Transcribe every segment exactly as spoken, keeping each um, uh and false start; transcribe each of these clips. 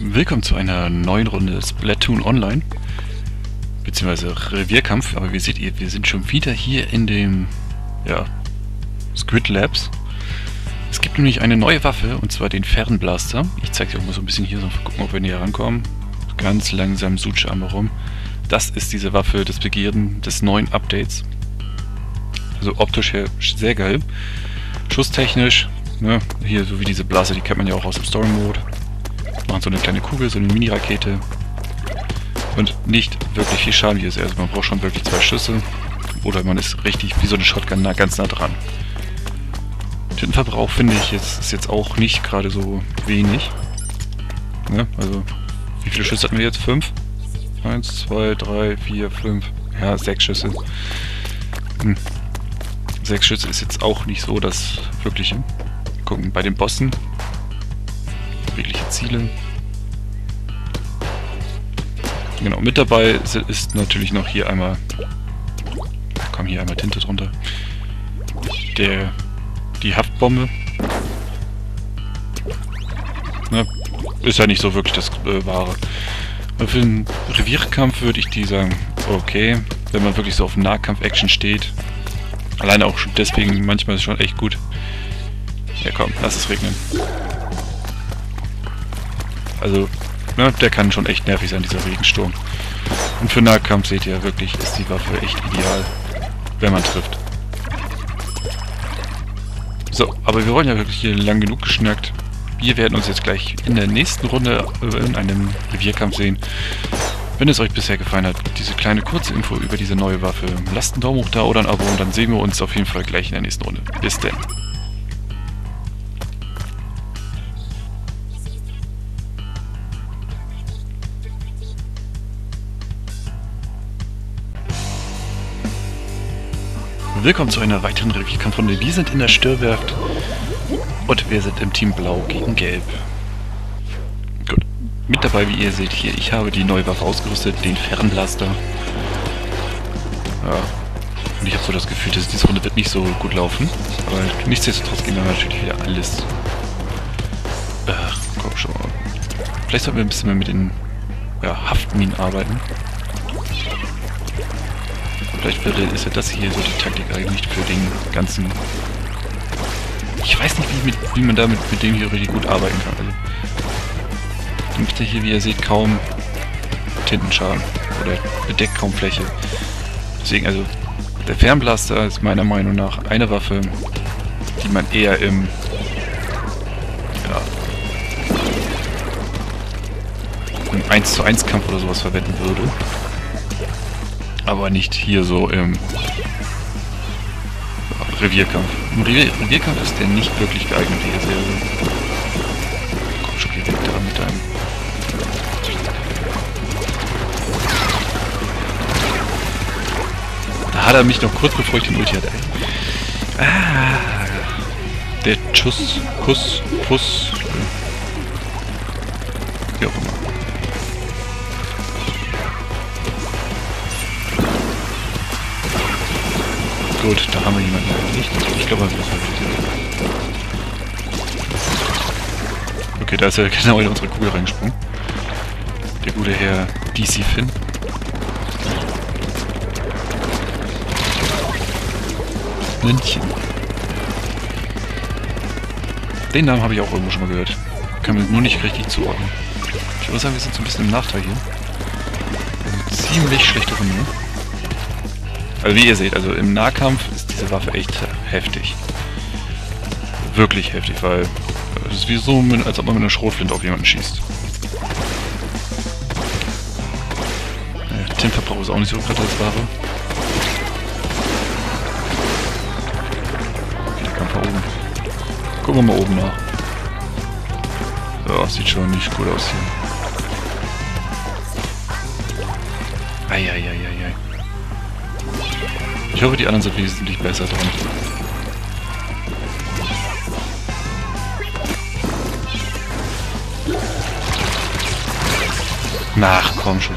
Willkommen zu einer neuen Runde Splatoon Online, beziehungsweise Revierkampf, aber wie seht ihr, wir sind schon wieder hier in dem, ja, Squid Labs. Es gibt nämlich eine neue Waffe, und zwar den Fernblaster. Ich zeige euch auch mal so ein bisschen hier, so gucken, ob wir näher rankommen. Ganz langsam suche einmal rum. Das ist diese Waffe des Begierden des neuen Updates. Also optisch her sehr geil. Schusstechnisch, ne, hier so wie diese Blaster, die kennt man ja auch aus dem Story-Mode. Machen so eine kleine Kugel, so eine Mini-Rakete. Und nicht wirklich viel Schaden hier ist. Also man braucht schon wirklich zwei Schüsse. Oder man ist richtig wie so eine Shotgun nah, ganz nah dran. Tintenverbrauch finde ich jetzt, ist jetzt auch nicht gerade so wenig. Ne? Also, wie viele Schüsse hatten wir jetzt? Fünf? Eins, zwei, drei, vier, fünf. Ja, sechs Schüsse. Hm. Sechs Schüsse ist jetzt auch nicht so das Wirkliche. Gucken, bei den Bossen. Wirkliche Ziele. Genau, mit dabei ist natürlich noch hier einmal, komm hier einmal Tinte drunter, der, die Haftbombe. Na, ist ja nicht so wirklich das äh, Wahre. Aber für einen Revierkampf würde ich die sagen, okay, wenn man wirklich so auf Nahkampf-Action steht. Alleine auch schon deswegen manchmal ist es schon echt gut. Ja komm, lass es regnen. Also, ne, der kann schon echt nervig sein, dieser Regensturm. Und für Nahkampf seht ihr wirklich, ist die Waffe echt ideal, wenn man trifft. So, aber wir wollen ja wirklich hier lang genug geschnackt. Wir werden uns jetzt gleich in der nächsten Runde in einem Revierkampf sehen. Wenn es euch bisher gefallen hat, diese kleine kurze Info über diese neue Waffe, lasst einen Daumen hoch da oder ein Abo und dann sehen wir uns auf jeden Fall gleich in der nächsten Runde. Bis denn. Willkommen zu einer weiteren Revierkampfrunde. Wir sind in der Störwerft und wir sind im Team Blau gegen Gelb. Gut. Mit dabei, wie ihr seht hier, ich habe die neue Waffe ausgerüstet, den Fernblaster. Ja. Und ich habe so das Gefühl, dass diese Runde wird nicht so gut laufen. Aber nichtsdestotrotz gehen wir natürlich wieder alles. Ach, komm schon. Vielleicht sollten wir ein bisschen mehr mit den, ja, Haftminen arbeiten. Vielleicht ist ja das hier so die Taktik eigentlich für den ganzen... Ich weiß nicht, wie, mit, wie man damit mit dem hier richtig gut arbeiten kann. Also, dann gibt es hier, wie ihr seht, kaum Tintenschaden. Oder bedeckt kaum Fläche. Deswegen, also, der Fernblaster ist meiner Meinung nach eine Waffe, die man eher im... Ja... im eins zu eins Kampf oder sowas verwenden würde. Aber nicht hier so im Revierkampf. Im Revier Revierkampf ist der nicht wirklich geeignet, hier sehr. Komm schon, geh weg da mit deinem. Da hat er mich noch kurz bevor ich den Ulti hatte. Ah, der Schuss, Kuss, Puss. Wie auch immer. Gut, da haben wir jemanden nicht. Ich glaube, wir müssen halt. Okay, da ist ja genau in unsere Kugel reingesprungen. Der gute Herr D C Finn. München. Den Namen habe ich auch irgendwo schon mal gehört. Kann man nur nicht richtig zuordnen. Ich würde sagen, wir sind so ein bisschen im Nachteil hier. Also ziemlich schlechte Runde. Also wie ihr seht, also im Nahkampf ist diese Waffe echt heftig. Wirklich heftig, weil es ist wie so, als ob man mit einer Schrotflinte auf jemanden schießt. Der Tintenverbrauch ist auch nicht so gerade das Wahre. Okay, der Kampf da oben. Gucken wir mal oben nach. Ja, sieht schon nicht gut aus hier. Eieieiei. Ich hoffe, die anderen sind wesentlich besser dran. Ach, komm schon.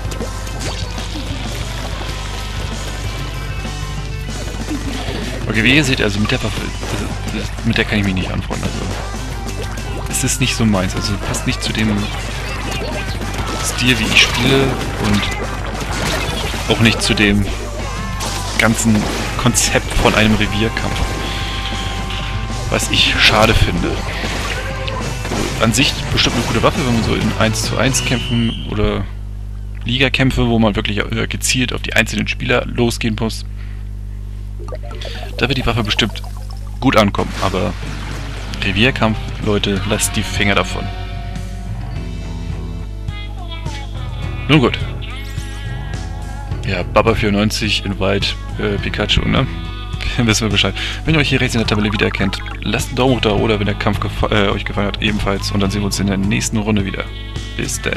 Okay, wie ihr seht, also mit der Waffe, mit der kann ich mich nicht anfreunden. Also, es ist nicht so meins, also passt nicht zu dem Stil, wie ich spiele und auch nicht zu dem ganzen Konzept von einem Revierkampf. Was ich schade finde. Also an sich bestimmt eine gute Waffe, wenn man so in eins zu eins Kämpfen oder Ligakämpfe, wo man wirklich gezielt auf die einzelnen Spieler losgehen muss. Da wird die Waffe bestimmt gut ankommen, aber Revierkampf, Leute, lasst die Finger davon. Nun gut. Ja, Baba vierundneunzig, Invite, äh, Pikachu, ne? Dann wissen wir Bescheid. Wenn ihr euch hier rechts in der Tabelle wiedererkennt, lasst einen Daumen hoch da oder wenn der Kampf gefa äh, euch gefallen hat, ebenfalls. Und dann sehen wir uns in der nächsten Runde wieder. Bis dann.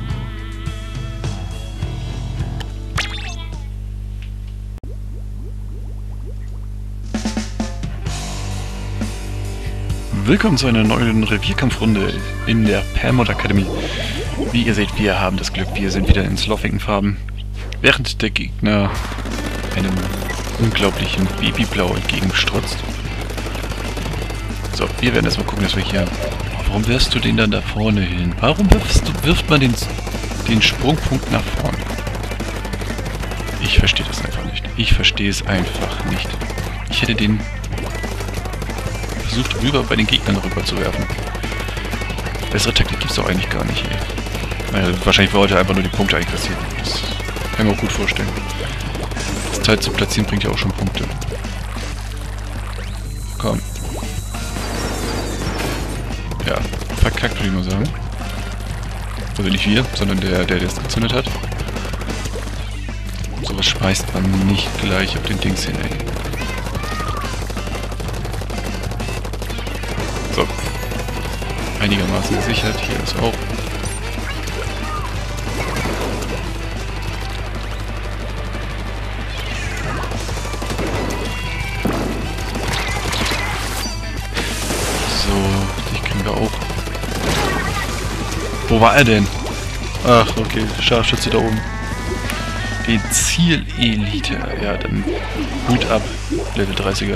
Willkommen zu einer neuen Revierkampfrunde in der Palmod Academy. Wie ihr seht, wir haben das Glück, wir sind wieder in Slothingen-Farben, während der Gegner einem unglaublichen Babyblau entgegenstrotzt. So, wir werden erstmal gucken, dass wir hier... Warum wirfst du den dann da vorne hin? Warum wirfst du, wirft man den, den Sprungpunkt nach vorne? Ich verstehe das einfach nicht. Ich verstehe es einfach nicht. Ich hätte den versucht, rüber bei den Gegnern rüber zu werfen. Bessere Taktik gibt es doch eigentlich gar nicht, ey. Naja, wahrscheinlich wollte er einfach nur die Punkte einkassieren. Das kann ich mir auch gut vorstellen. Das Teil zu platzieren bringt ja auch schon Punkte. Komm. Ja, verkackt würde ich mal sagen. Also nicht wir, sondern der, der das gezündet hat. Sowas schmeißt man nicht gleich auf den Dings hin, ey. So. Einigermaßen gesichert. Hier ist auch. Auch. Wo war er denn? Ach, okay, Scharfschütze da oben. Die Zielelite. Ja, dann Hut ab. Level dreißiger.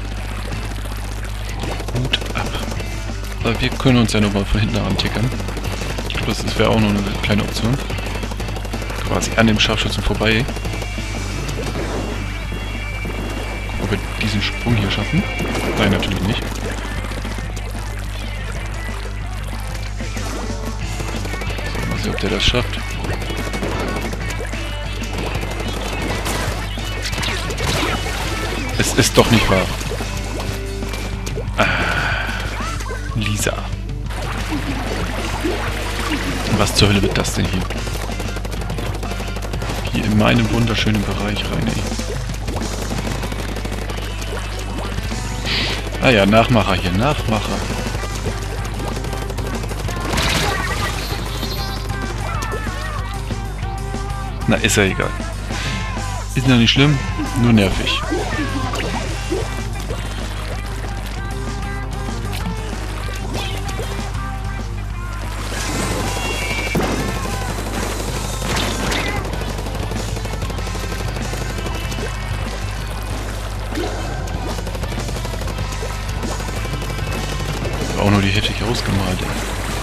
Hut ab. Aber wir können uns ja nochmal von hinten antickern. Ich glaube, das wäre auch noch eine kleine Option. Quasi an dem Scharfschützen vorbei. Gucken, ob wir diesen Sprung hier schaffen. Nein, natürlich nicht. Ob der das schafft. Es ist doch nicht wahr. Ah, Lisa. Was zur Hölle wird das denn hier? Hier in meinem wunderschönen Bereich rein, ey. Ah ja, Nachmacher hier, Nachmacher. Na, ist ja egal. Ist ja nicht schlimm, nur nervig. Auch nur die heftig ausgemalt, ey.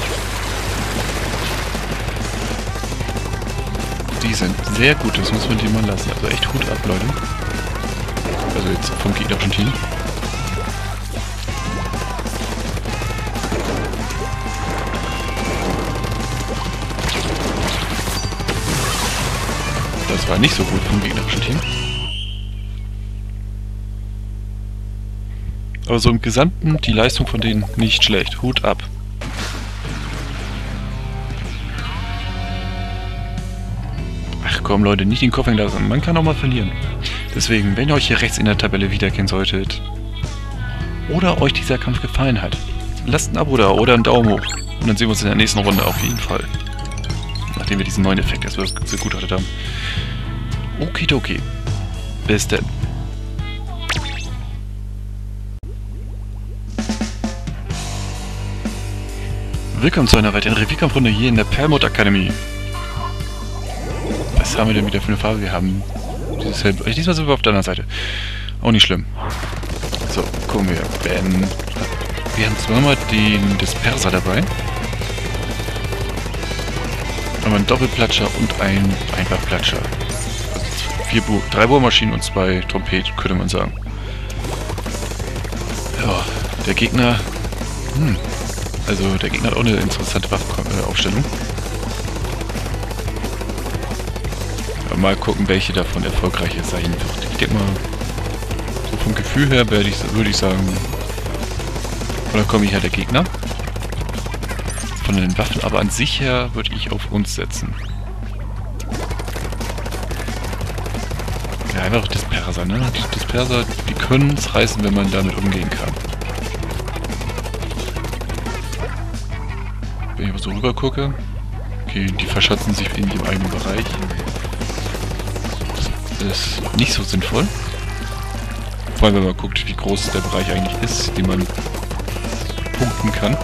Die sind sehr gut, das muss man dir mal lassen. Also echt Hut ab, Leute. Also jetzt vom gegnerischen Team. Das war nicht so gut vom gegnerischen Team. Aber so im Gesamten die Leistung von denen nicht schlecht. Hut ab. Komm Leute, nicht den Kopf hängen lassen. Man kann auch mal verlieren. Deswegen, wenn ihr euch hier rechts in der Tabelle wiedererkennen solltet oder euch dieser Kampf gefallen hat, lasst ein Abo da oder einen Daumen hoch. Und dann sehen wir uns in der nächsten Runde auf jeden Fall. Nachdem wir diesen neuen Effekt erstmal so gut haben. Okidoki. Bis dann. Willkommen zu einer weiteren Revierkampfrunde hier in der Palmod Academy. Was haben wir denn wieder für eine Farbe? Wir haben dieses Hell... Diesmal sind wir auf der anderen Seite. Auch nicht schlimm. So, gucken wir. Ben. Wir haben zweimal den Disperser dabei. Einmal ein Doppelplatscher und ein Einfachplatscher. Also vier Bo drei Bohrmaschinen und zwei Trompeten, könnte man sagen. Ja, der Gegner... Hm, also der Gegner hat auch eine interessante Waffenaufstellung. Ja, mal gucken, welche davon erfolgreicher sein wird. Ich denke mal, so vom Gefühl her werde ich, würde ich sagen... Oder komme ich ja der Gegner? Von den Waffen, aber an sich her würde ich auf uns setzen. Ja, einfach Disperser, ne? Die Disperser, die können es reißen, wenn man damit umgehen kann. Wenn ich aber so rüber gucke, okay, die verschatzen sich in ihrem eigenen Bereich. Das ist nicht so sinnvoll. Vor allem, wenn man guckt, wie groß der Bereich eigentlich ist, den man punkten kann.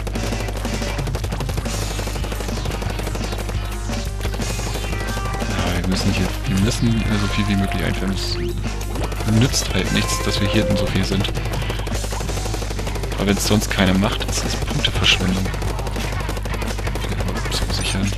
Wir müssen, hier, wir müssen so viel wie möglich einfällen. Es nützt halt nichts, dass wir hier so viel sind. Aber wenn es sonst keiner macht, ist das Punkteverschwendung. So sichern.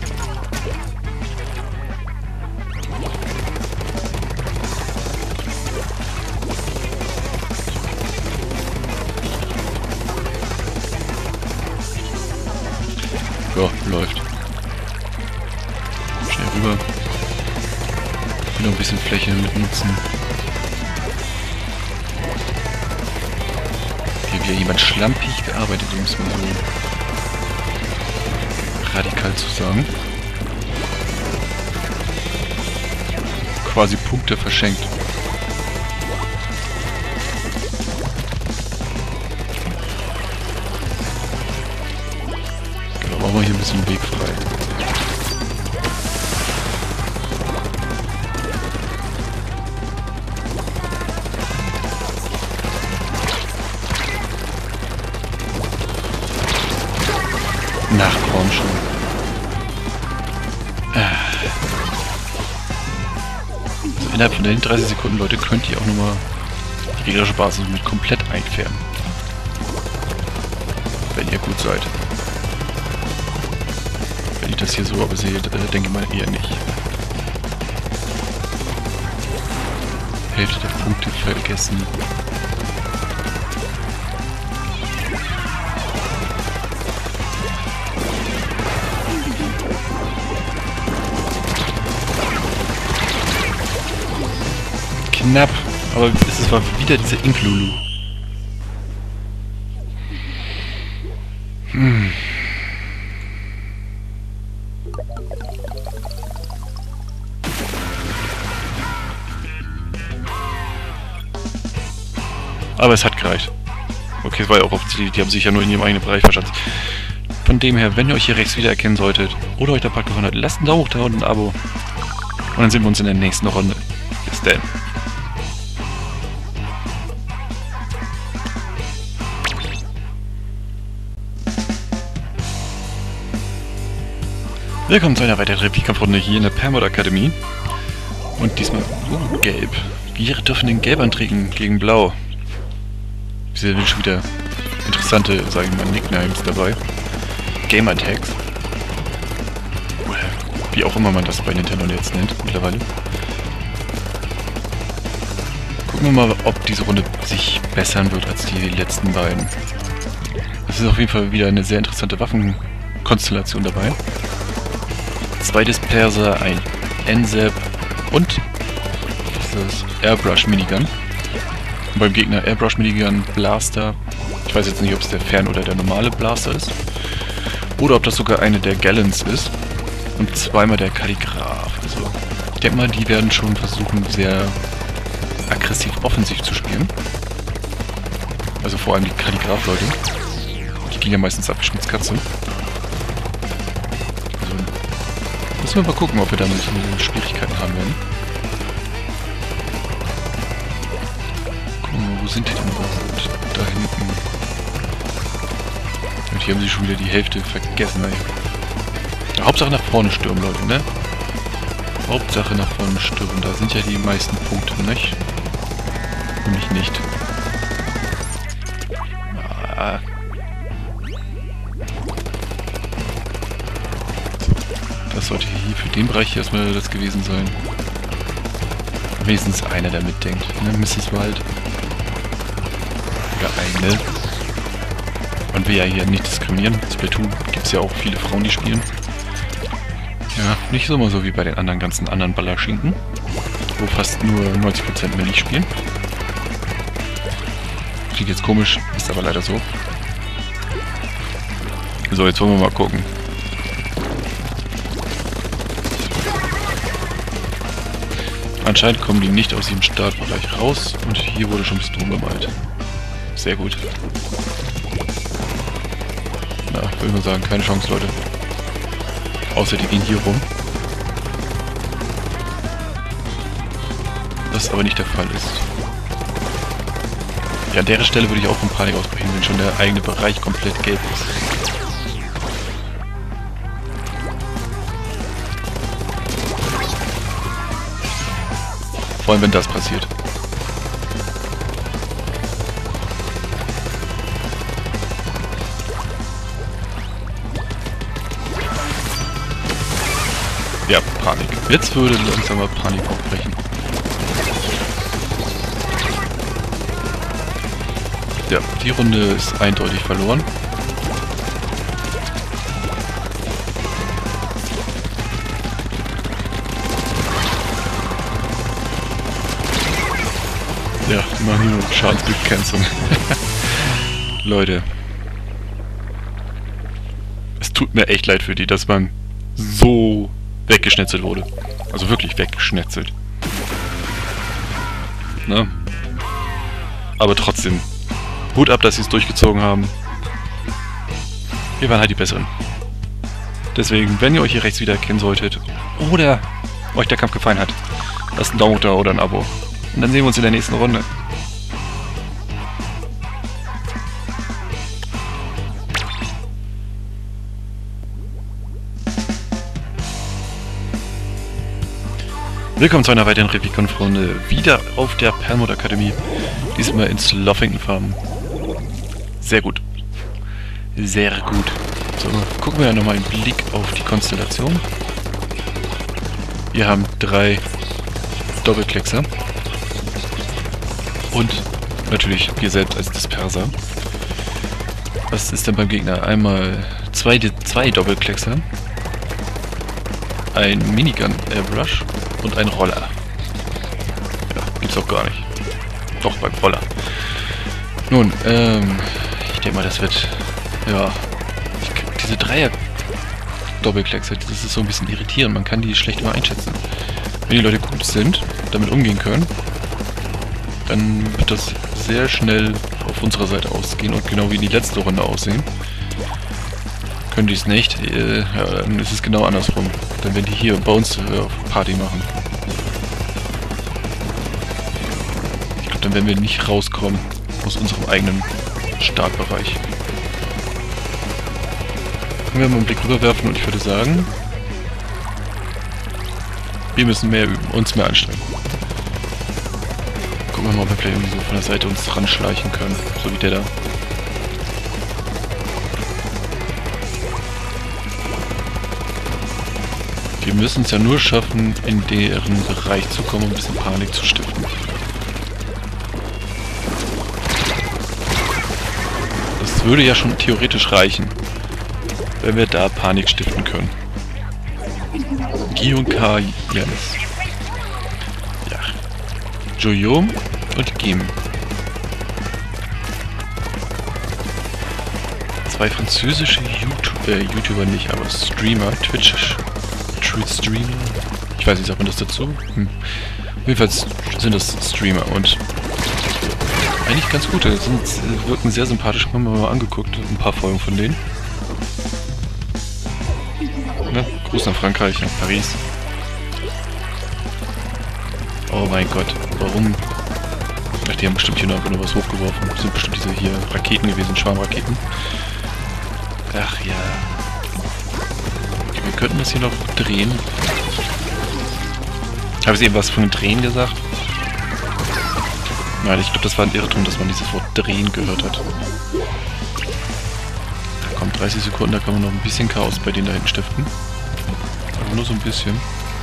Ja, läuft. Schnell rüber. Noch ein bisschen Fläche mitnutzen. Hier wieder jemand schlampig gearbeitet, um es mal so radikal zu sagen. Quasi Punkte verschenkt. Genau, machen wir hier ein bisschen Weg frei. Nach Korn schon. Also innerhalb von den dreißig Sekunden, Leute, könnt ihr auch nochmal die gegnerische Basis mit komplett einfärben. Wenn ihr gut seid. Wenn ich das hier so aber sehe, denke ich mal eher nicht. Hälfte der Punkte vergessen. Knapp, aber es war wieder diese Inklulu. Hm. Aber es hat gereicht. Okay, es war ja auch offensichtlich, die haben sich ja nur in ihrem eigenen Bereich verschanzt. Von dem her, wenn ihr euch hier rechts wiedererkennen solltet oder euch der Part gefallen hat, lasst einen Daumen hoch da und ein Abo. Und dann sehen wir uns in der nächsten Runde. Bis dann. Willkommen zu einer weiteren Repliekampfrunde hier in der Permod Akademie. Und diesmal, oh, gelb. Wir dürfen den Gelb antreten gegen Blau. Wir sind schon wieder interessante, sagen wir mal, Nicknames dabei. Gamertags. Wie auch immer man das bei Nintendo jetzt nennt, mittlerweile. Gucken wir mal, ob diese Runde sich bessern wird als die letzten beiden. Es ist auf jeden Fall wieder eine sehr interessante Waffenkonstellation dabei. Zwei Disperser, ein N S A P und das Airbrush Minigun. Und beim Gegner Airbrush Minigun Blaster. Ich weiß jetzt nicht, ob es der Fern- oder der normale Blaster ist. Oder ob das sogar eine der Gallons ist. Und zweimal der Kalligraph. Also, ich denke mal, die werden schon versuchen, sehr aggressiv offensiv zu spielen. Also vor allem die Kalligraph-Leute. Die gehen ja meistens ab wie Schmitzkatze. Also, müssen wir mal gucken, ob wir da nicht Schwierigkeiten haben werden. Gucken wir mal, wo sind die denn überhaupt? Da hinten. Und hier haben sie schon wieder die Hälfte vergessen, ey. Hauptsache nach vorne stürmen, Leute, ne? Hauptsache nach vorne stürmen. Da sind ja die meisten Punkte, nicht? Für mich nicht. Ah. Das sollte hier für den Bereich hier erstmal das gewesen sein. Wenigstens einer, der mitdenkt. Ne, Misses Wild. Oder eine. Und wir ja hier nicht diskriminieren. Splatoon gibt es ja auch viele Frauen, die spielen. Ja, nicht so mal so wie bei den anderen ganzen anderen Ballerschinken, wo fast nur neunzig Prozent Melee spielen. Klingt jetzt komisch, ist aber leider so. So, jetzt wollen wir mal gucken. Anscheinend kommen die nicht aus dem Startbereich raus und hier wurde schon ein bisschen rumgemalt. Sehr gut. Na, würde ich mal sagen, keine Chance, Leute. Außer die gehen hier rum. Was aber nicht der Fall ist. Ja, an der Stelle würde ich auch von Panik ausbrechen, wenn schon der eigene Bereich komplett gelb ist. Vor allem, wenn das passiert. Ja, Panik. Jetzt würde langsam mal Panik aufbrechen. Ja, die Runde ist eindeutig verloren. Ja, die machen nur Schadensbegrenzung. Leute. Es tut mir echt leid für die, dass man so weggeschnetzelt wurde. Also wirklich weggeschnetzelt. Ne? Aber trotzdem, Hut ab, dass sie es durchgezogen haben. Wir waren halt die Besseren. Deswegen, wenn ihr euch hier rechts wieder erkennen solltet oder euch der Kampf gefallen hat, lasst einen Daumen da oder ein Abo. Und dann sehen wir uns in der nächsten Runde. Willkommen zu einer weiteren Revikon-Runde, wieder auf der Perlmutt Akademie, diesmal in Sloughampton Farm. Sehr gut. Sehr gut. So, gucken wir ja nochmal einen Blick auf die Konstellation. Wir haben drei Doppelkleckser. Und natürlich wir selbst als Disperser. Was ist denn beim Gegner? Einmal zwei, zwei Doppelkleckser, ein Minigun Airbrush und ein Roller. Ja, gibt's auch gar nicht. Doch, beim Roller. Nun, ähm, ich denke mal, das wird, ja, ich, diese Dreier Doppelkleckser, das ist so ein bisschen irritierend, man kann die schlecht immer einschätzen. Wenn die Leute gut sind, damit umgehen können, dann wird das sehr schnell auf unserer Seite ausgehen und genau wie in die letzte Runde aussehen. Können die es nicht, äh, ja, dann ist es genau andersrum. Dann werden die hier bei uns äh, Party machen. Ich glaube, dann werden wir nicht rauskommen aus unserem eigenen Startbereich. Können wir mal einen Blick rüberwerfen und ich würde sagen, wir müssen mehr üben, uns mehr anstrengen. Gucken wir mal, ob wir vielleicht irgendwie so von der Seite uns ranschleichen können, so wie der da. Wir müssen es ja nur schaffen, in deren Bereich zu kommen, um ein bisschen Panik zu stiften. Das würde ja schon theoretisch reichen, wenn wir da Panik stiften können. Gi und K, Janis. Ja. Joyom und Gim. Zwei französische YouTube, äh, YouTuber nicht, aber Streamer, Twitch. Streamer. Ich weiß nicht, sagt man das dazu? Hm. Jedenfalls sind das Streamer und eigentlich ganz gut. Die sind, wirken sehr sympathisch. Haben wir mal angeguckt, ein paar Folgen von denen. Ne? Gruß nach Frankreich, nach Paris. Oh mein Gott, warum? Ach, die haben bestimmt hier noch einfach nur was hochgeworfen. Das sind bestimmt diese hier Raketen gewesen, Schwarmraketen. Ach ja. Wir könnten das hier noch drehen. Habe ich eben was von Drehen gesagt? Nein, ich glaube, das war ein Irrtum, dass man dieses Wort Drehen gehört hat. Da kommt dreißig Sekunden, da kann man noch ein bisschen Chaos bei denen da hinten stiften. auch nur so ein bisschen.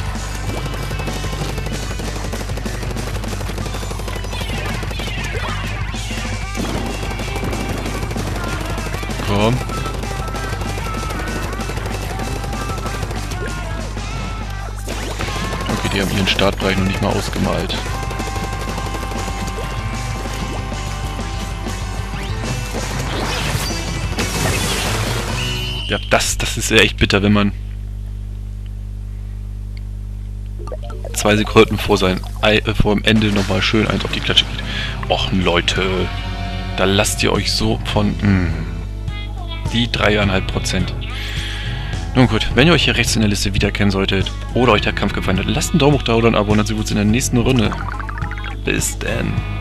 Komm. Okay, die haben ihren Startbereich noch nicht mal ausgemalt. Ja, das, das ist ja echt bitter, wenn man zwei Sekunden vor sein äh, vor dem Ende nochmal schön eins auf die Klatsche geht. Och, Leute, da lasst ihr euch so von mh, die drei Komma fünf Prozent. Nun gut, wenn ihr euch hier rechts in der Liste wiedererkennen solltet oder euch der Kampf gefallen hat, lasst einen Daumen hoch da oder ein Abo und dann sehen wir uns in der nächsten Runde. Bis dann.